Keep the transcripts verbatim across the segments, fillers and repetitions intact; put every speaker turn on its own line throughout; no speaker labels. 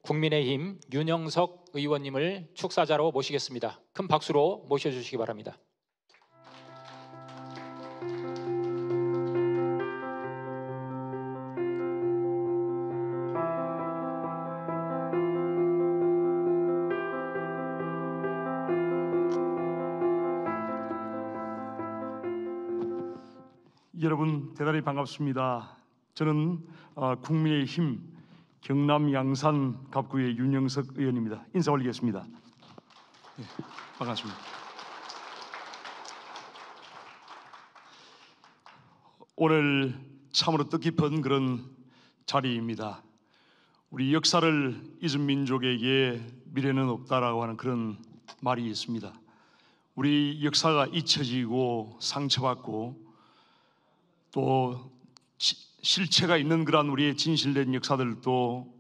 국민의힘 윤영석 의원님을 축사자로 모시겠습니다. 큰 박수로 모셔주시기 바랍니다.
여러분 대단히 반갑습니다. 저는 국민의힘 경남 양산 갑구의 윤영석 의원입니다. 인사 올리겠습니다. 네, 반갑습니다. 오늘 참으로 뜻깊은 그런 자리입니다. 우리 역사를 잊은 민족에게 미래는 없다라고 하는 그런 말이 있습니다. 우리 역사가 잊혀지고 상처받고 또 실체가 있는 그런 우리의 진실된 역사들도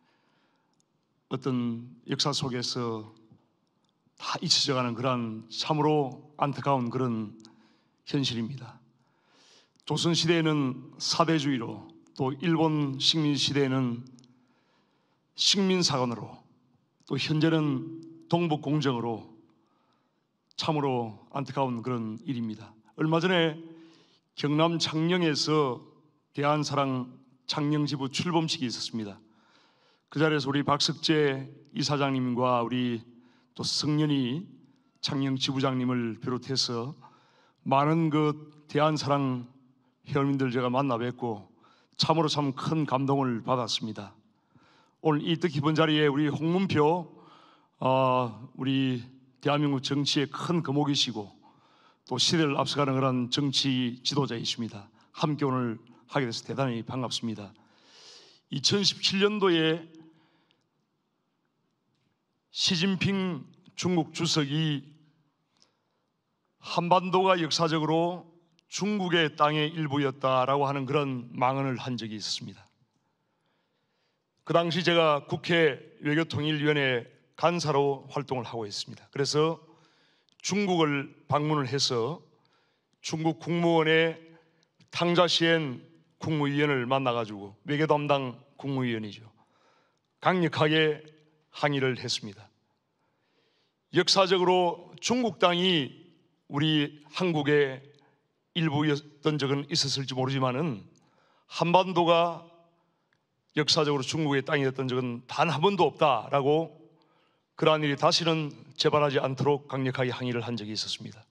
어떤 역사 속에서 다 잊혀져가는 그런 참으로 안타까운 그런 현실입니다. 조선시대에는 사대주의로, 또 일본 식민시대에는 식민사관으로, 또 현재는 동북공정으로 참으로 안타까운 그런 일입니다. 얼마 전에 경남 창녕에서 대한사랑 창녕지부 출범식이 있었습니다. 그 자리에서 우리 박석재 이사장님과 우리 또 성년이 창녕지부장님을 비롯해서 많은 그 대한사랑 회원님들 제가 만나 뵙고 참으로 참 큰 감동을 받았습니다. 오늘 이 뜻깊은 자리에 우리 홍문표 어, 우리 대한민국 정치의 큰 거목이시고 또 시대를 앞서가는 그런 정치 지도자이십니다. 함께 오늘 하게 돼서 대단히 반갑습니다. 이천십칠 년도에 시진핑 중국 주석이 한반도가 역사적으로 중국의 땅의 일부였다라고 하는 그런 망언을 한 적이 있었습니다. 그 당시 제가 국회 외교통일위원회 간사로 활동을 하고 있습니다. 그래서 중국을 방문을 해서 중국 국무원의 탕자시엔 국무위원을 만나가지고 외교 담당 국무위원이죠. 강력하게 항의를 했습니다. 역사적으로 중국 땅이 우리 한국의 일부였던 적은 있었을지 모르지만은 한반도가 역사적으로 중국의 땅이었던 적은 단 한 번도 없다라고 그러한 일이 다시는 재발하지 않도록 강력하게 항의를 한 적이 있었습니다.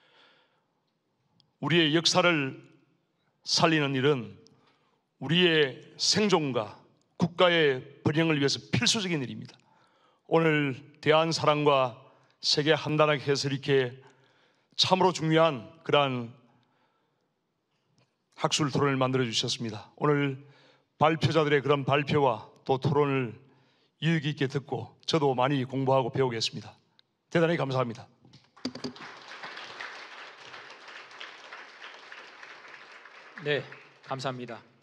우리의 역사를 살리는 일은 우리의 생존과 국가의 번영을 위해서 필수적인 일입니다. 오늘 대한사랑과 세계 한단하게 해서 이렇게 참으로 중요한 그러한 학술 토론을 만들어 주셨습니다. 오늘 발표자들의 그런 발표와 또 토론을 유익 있게 듣고 저도 많이 공부하고 배우겠습니다. 대단히 감사합니다.
네, 감사합니다.